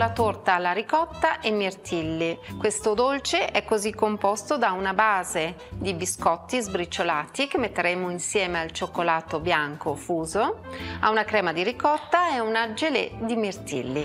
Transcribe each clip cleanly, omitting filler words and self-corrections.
la torta alla ricotta e mirtilli. Questo dolce è così composto da una base di biscotti sbriciolati che metteremo insieme al cioccolato bianco fuso, a una crema di ricotta e una gelée di mirtilli.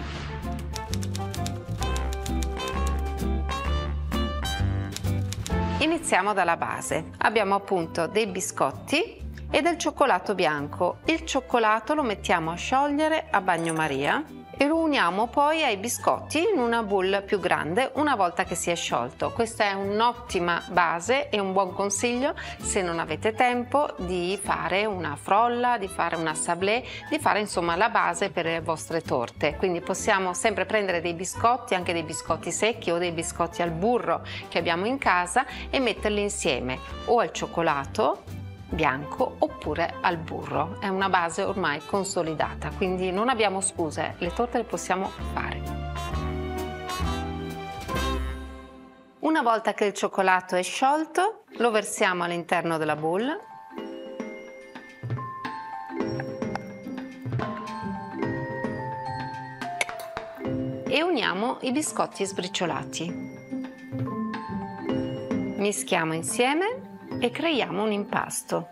Iniziamo dalla base. Abbiamo appunto dei biscotti e del cioccolato bianco. Il cioccolato lo mettiamo a sciogliere a bagnomaria e lo uniamo poi ai biscotti in una boule più grande una volta che si è sciolto. Questa è un'ottima base e un buon consiglio se non avete tempo di fare una frolla, di fare una sablé, di fare insomma la base per le vostre torte. Quindi possiamo sempre prendere dei biscotti, anche dei biscotti secchi o dei biscotti al burro che abbiamo in casa e metterli insieme o al cioccolato bianco oppure al burro. È una base ormai consolidata, quindi non abbiamo scuse, le torte le possiamo fare. Una volta che il cioccolato è sciolto, lo versiamo all'interno della boule e uniamo i biscotti sbriciolati. Mischiamo insieme e creiamo un impasto.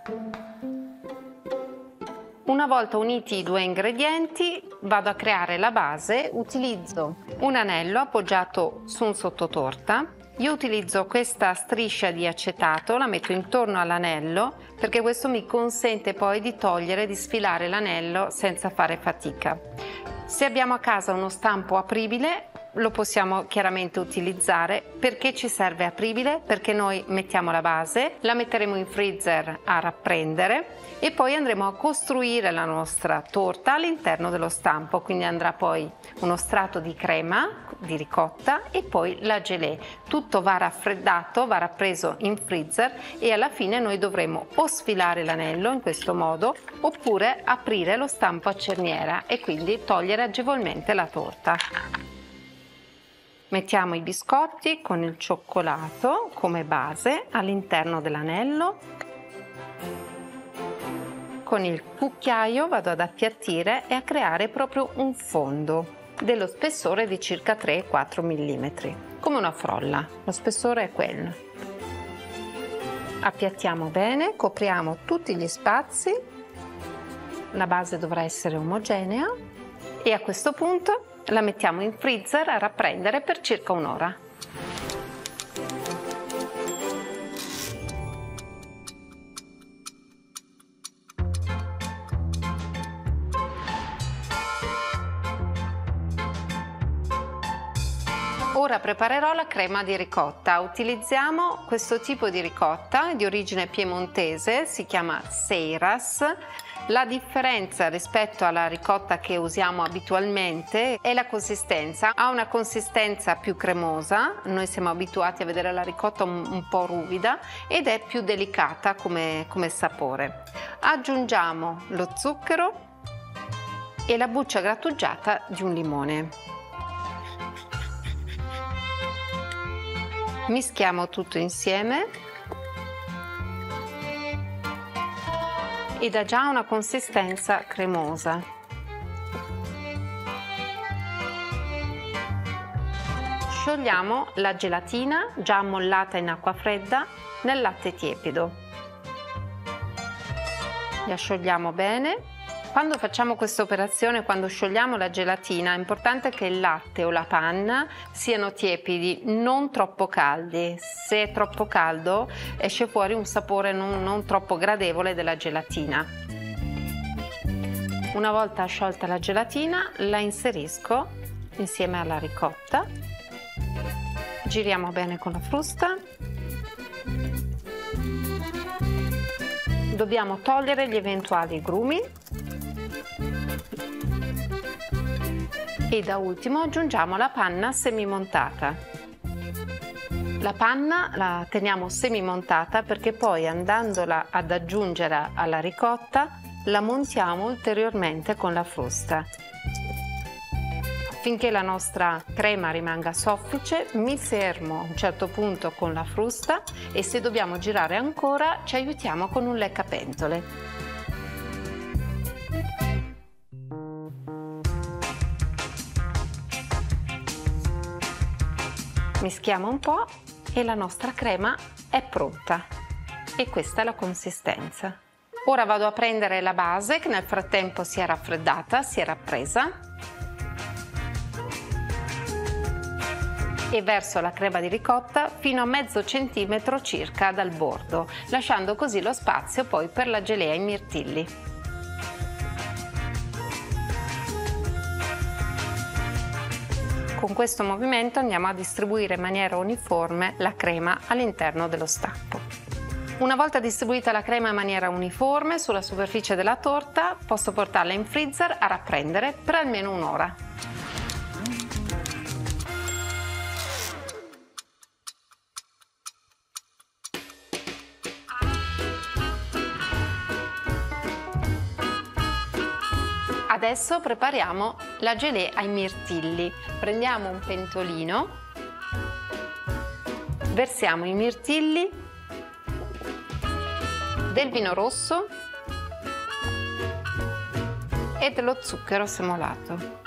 Una volta uniti i due ingredienti, vado a creare la base. Utilizzo un anello appoggiato su un sottotorta. Io utilizzo questa striscia di acetato, la metto intorno all'anello perché questo mi consente poi di togliere e di sfilare l'anello senza fare fatica. Se abbiamo a casa uno stampo apribile, lo possiamo chiaramente utilizzare. Perché ci serve apribile? Perché noi mettiamo la base, la metteremo in freezer a rapprendere e poi andremo a costruire la nostra torta all'interno dello stampo, quindi andrà poi uno strato di crema di ricotta e poi la gelée. Tutto va raffreddato, va rappreso in freezer e alla fine noi dovremo o sfilare l'anello in questo modo oppure aprire lo stampo a cerniera e quindi togliere agevolmente la torta. Mettiamo i biscotti con il cioccolato come base all'interno dell'anello. Con il cucchiaio vado ad appiattire e a creare proprio un fondo dello spessore di circa 3-4 mm, come una frolla. Lo spessore è quello. Appiattiamo bene, copriamo tutti gli spazi. La base dovrà essere omogenea e a questo punto la mettiamo in freezer a rapprendere per circa un'ora. Ora preparerò la crema di ricotta. Utilizziamo questo tipo di ricotta di origine piemontese, si chiama Seiras. La differenza rispetto alla ricotta che usiamo abitualmente è la consistenza. Ha una consistenza più cremosa, noi siamo abituati a vedere la ricotta un po' ruvida ed è più delicata come sapore. Aggiungiamo lo zucchero e la buccia grattugiata di un limone. Mischiamo tutto insieme ed ha già una consistenza cremosa. Sciogliamo la gelatina già ammollata in acqua fredda nel latte tiepido. La sciogliamo bene. Quando facciamo questa operazione, quando sciogliamo la gelatina, è importante che il latte o la panna siano tiepidi, non troppo caldi. Se è troppo caldo esce fuori un sapore non troppo gradevole della gelatina. Una volta sciolta la gelatina, la inserisco insieme alla ricotta. Giriamo bene con la frusta. Dobbiamo togliere gli eventuali grumi. E da ultimo aggiungiamo la panna semimontata. La panna la teniamo semimontata perché poi andandola ad aggiungere alla ricotta la montiamo ulteriormente con la frusta. Finché la nostra crema rimanga soffice mi fermo a un certo punto con la frusta e se dobbiamo girare ancora ci aiutiamo con un leccapentole. Mischiamo un po' e la nostra crema è pronta. E questa è la consistenza. Ora vado a prendere la base che nel frattempo si è raffreddata, si è rappresa, e verso la crema di ricotta fino a mezzo centimetro circa dal bordo, lasciando così lo spazio poi per la gelea ai mirtilli. Con questo movimento andiamo a distribuire in maniera uniforme la crema all'interno dello stampo. Una volta distribuita la crema in maniera uniforme sulla superficie della torta, posso portarla in freezer a rapprendere per almeno un'ora. Adesso prepariamo la gelée ai mirtilli. Prendiamo un pentolino, versiamo i mirtilli, del vino rosso e dello zucchero semolato.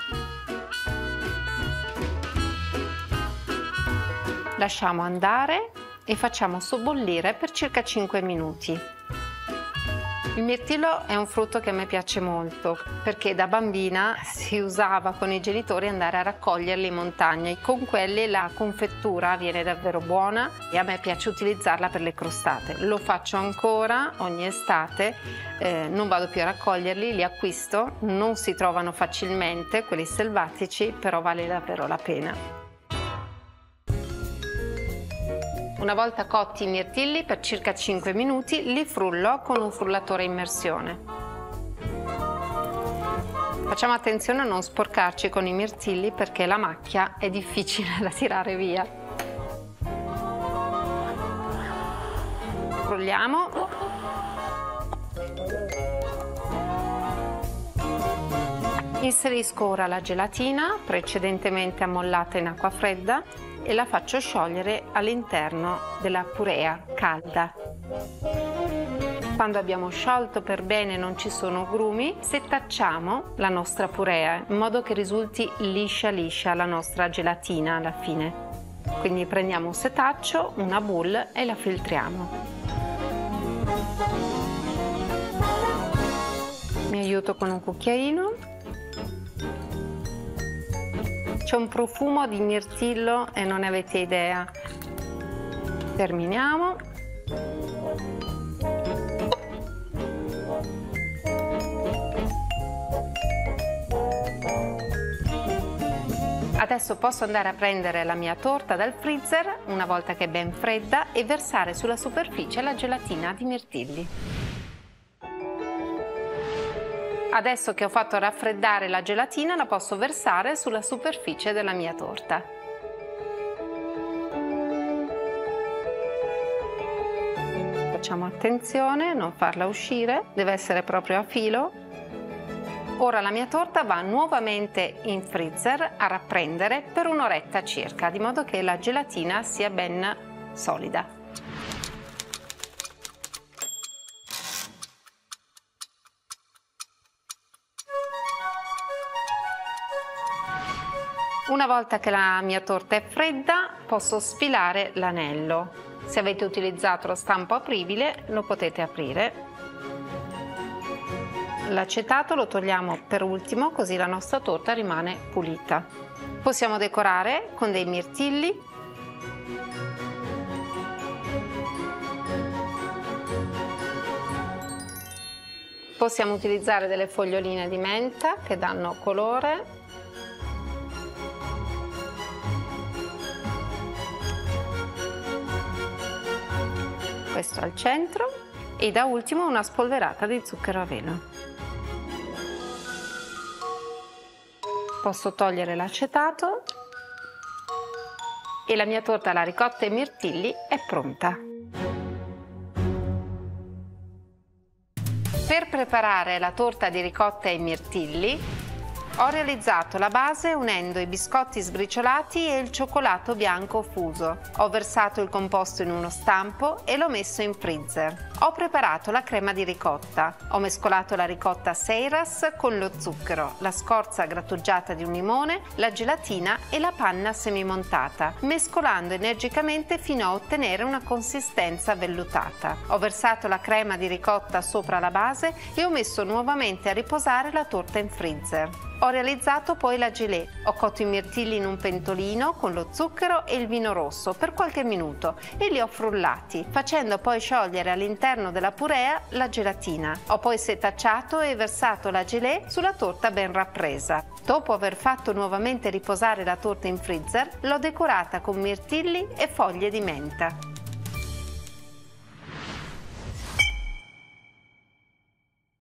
Lasciamo andare e facciamo sobbollire per circa 5 minuti. Il mirtillo è un frutto che a me piace molto perché da bambina si usava con i genitori andare a raccoglierli in montagna e con quelli la confettura viene davvero buona e a me piace utilizzarla per le crostate. Lo faccio ancora ogni estate, non vado più a raccoglierli, li acquisto, non si trovano facilmente quelli selvatici, però vale davvero la pena. Una volta cotti i mirtilli per circa 5 minuti li frullo con un frullatore a immersione. Facciamo attenzione a non sporcarci con i mirtilli perché la macchia è difficile da tirare via. Frulliamo. Inserisco ora la gelatina precedentemente ammollata in acqua fredda e la faccio sciogliere all'interno della purea calda. Quando abbiamo sciolto per bene e non ci sono grumi, setacciamo la nostra purea in modo che risulti liscia liscia la nostra gelatina alla fine. Quindi prendiamo un setaccio, una boule e la filtriamo. Mi aiuto con un cucchiaino. C'è un profumo di mirtillo e non ne avete idea. Terminiamo. Adesso posso andare a prendere la mia torta dal freezer una volta che è ben fredda e versare sulla superficie la gelatina di mirtilli. Adesso che ho fatto raffreddare la gelatina la posso versare sulla superficie della mia torta. Facciamo attenzione a non farla uscire, deve essere proprio a filo. Ora la mia torta va nuovamente in freezer a rapprendere per un'oretta circa, di modo che la gelatina sia ben solida. Una volta che la mia torta è fredda, posso sfilare l'anello. Se avete utilizzato lo stampo apribile, lo potete aprire. L'acetato lo togliamo per ultimo, così la nostra torta rimane pulita. Possiamo decorare con dei mirtilli. Possiamo utilizzare delle foglioline di menta che danno colore. Questo al centro e da ultimo una spolverata di zucchero a velo. Posso togliere l'acetato e la mia torta alla ricotta e mirtilli è pronta. Per preparare la torta di ricotta e mirtilli Ho realizzato la base unendo i biscotti sbriciolati e il cioccolato bianco fuso. Ho versato il composto in uno stampo e l'ho messo in freezer. Ho preparato la crema di ricotta. Ho mescolato la ricotta Seiras con lo zucchero, la scorza grattugiata di un limone, la gelatina e la panna semimontata, mescolando energicamente fino a ottenere una consistenza vellutata. Ho versato la crema di ricotta sopra la base e ho messo nuovamente a riposare la torta in freezer. Ho realizzato poi la gelée. Ho cotto i mirtilli in un pentolino con lo zucchero e il vino rosso per qualche minuto e li ho frullati, facendo poi sciogliere all'interno della purea la gelatina. Ho poi setacciato e versato la gelée sulla torta ben rappresa. Dopo aver fatto nuovamente riposare la torta in freezer, l'ho decorata con mirtilli e foglie di menta.